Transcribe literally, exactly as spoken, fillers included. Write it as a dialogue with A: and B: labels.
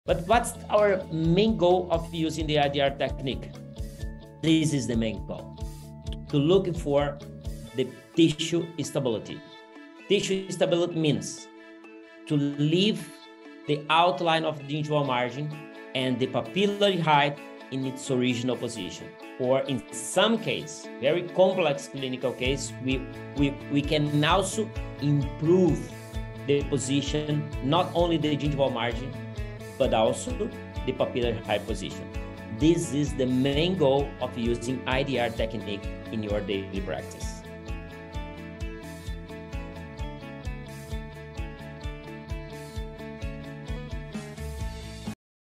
A: But what's our main goal of using the I D R technique? This is the main goal, to look for the tissue stability. Tissue stability means to leave the outline of the gingival margin and the papillary height in its original position. Or in some case, very complex clinical case, we, we, we can also improve the position, not only the gingival margin, but also the papillary height position. This is the main goal of using I D R technique in your daily practice.